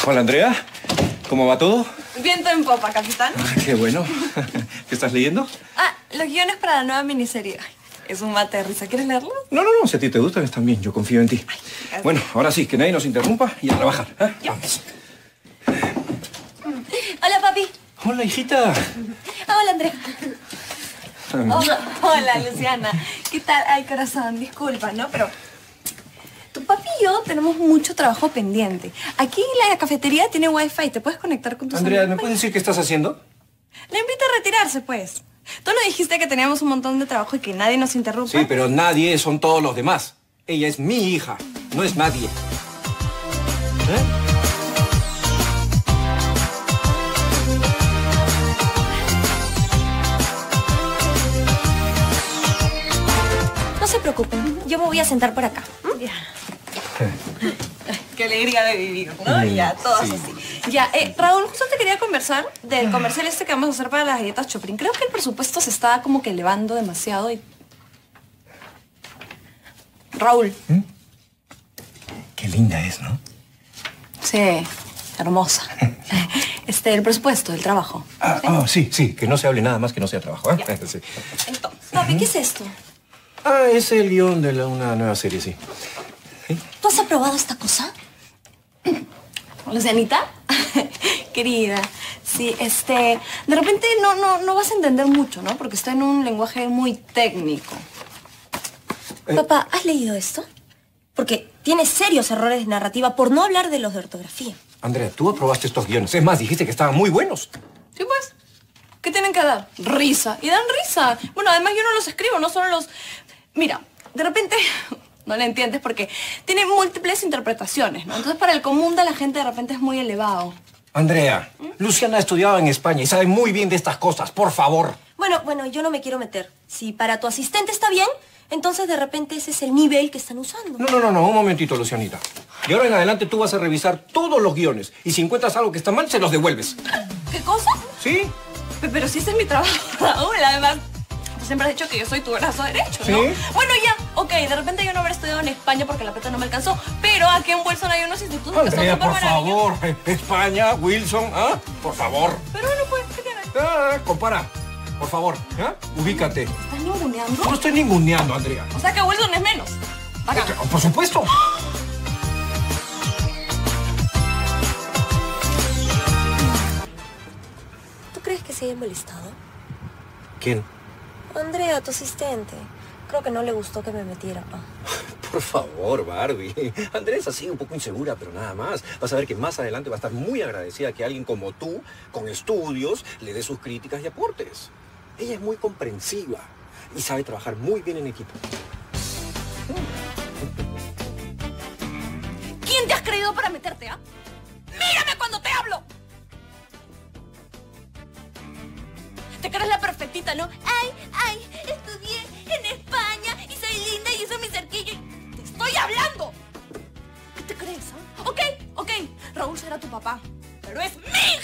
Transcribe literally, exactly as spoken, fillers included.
Hola, Andrea. ¿Cómo va todo? Viento en popa, capitán. Ah, qué bueno. ¿Qué estás leyendo? Ah, los guiones para la nueva miniserie. Ay, es un mate de risa. ¿Quieres leerlo? No, no, no. Si a ti te gustan, están bien. Yo confío en ti. Ay, bueno, ahora sí, que nadie nos interrumpa y a trabajar. ¿eh? Vamos. Hola, papi. Hola, hijita. Ah, hola, Andrea. Oh, hola, Luciana. ¿Qué tal? Ay, corazón, disculpa, ¿no? Pero tu papi y yo tenemos mucho trabajo pendiente. Aquí la cafetería tiene wifi. ¿Te puedes conectar con tus Andrea, amigos? ¿me puedes decir qué estás haciendo? Le invito a retirarse, pues. Tú no dijiste que teníamos un montón de trabajo y que nadie nos interrumpa. Sí, pero nadie son todos los demás. Ella es mi hija, no es nadie. ¿Eh? No se preocupen, yo me voy a sentar por acá. ¿Mm? Ya. Qué alegría de vivir, ¿no? Mm, ya, todos sí. así. Ya, eh, Raúl, justo te quería conversar del comercial este que vamos a hacer para las galletas Choprin. Creo que el presupuesto se está como que elevando demasiado y... Raúl. ¿Mm? Qué linda es, ¿no? Sí, hermosa. Este, el presupuesto, el trabajo. Ah, ¿Sí? oh, sí, sí, que no se hable nada más que no sea trabajo, ¿eh? Ya. Sí. Entonces, Papi, ¿qué es esto? Ah, es el guión de la- una nueva serie, sí. ¿Tú has aprobado esta cosa? Lucianita, querida, sí, este, de repente no, no, no vas a entender mucho, ¿no? Porque está en un lenguaje muy técnico. Eh. Papá, ¿has leído esto? Porque tiene serios errores de narrativa, por no hablar de los de ortografía. Andrea, tú aprobaste estos guiones. Es más, dijiste que estaban muy buenos. Sí, pues, ¿qué tienen que dar? Risa, y dan risa. Bueno, además yo no los escribo, no solo los... Mira, de repente no le entiendes porque tiene múltiples interpretaciones, ¿no? Entonces para el común de la gente de repente es muy elevado. Andrea, Luciana ha estudiado en España y sabe muy bien de estas cosas. Por favor. Bueno, bueno, yo no me quiero meter. Si para tu asistente está bien, entonces de repente ese es el nivel que están usando. No, no, no, no. Un momentito, Lucianita. De ahora en adelante tú vas a revisar todos los guiones. Y si encuentras algo que está mal, se los devuelves. ¿Qué cosa? ¿Sí? Pe- Pero si ese es mi trabajo, Raúl, además... Tú siempre has dicho que yo soy tu brazo derecho, ¿no? ¿Sí? Bueno, ya, ok, de repente yo no habré estudiado en España porque la plata no me alcanzó, pero aquí en Wilson hay unos institutos que son Andrea, súper por maravillosos. favor. España, Wilson, ¿ah? Por favor. Pero bueno, pues, ¿qué tiene? Ah, compara. Por favor, ¿ah? Ubícate. ¿Estás ninguneando? No estoy ninguneando, Andrea. O sea que Wilson es menos. Acá. Por supuesto. ¿Tú crees que se haya molestado? ¿Quién? Andrea, tu asistente. Creo que no le gustó que me metiera, pa. Por favor, Barbie. Andrea es así, un poco insegura, pero nada más. Vas a ver que más adelante va a estar muy agradecida que alguien como tú, con estudios, le dé sus críticas y aportes. Ella es muy comprensiva y sabe trabajar muy bien en equipo. ¿Quién te has creído para meterte, ah? ¡Mírame cuando te hablo! Te crees la perfectita, ¿no? Ay, ay, estudié en España y soy linda y uso mi cerquillo y... ¡Te estoy hablando! ¿Qué te crees, ah? Ok, ok, Raúl será tu papá, pero es mi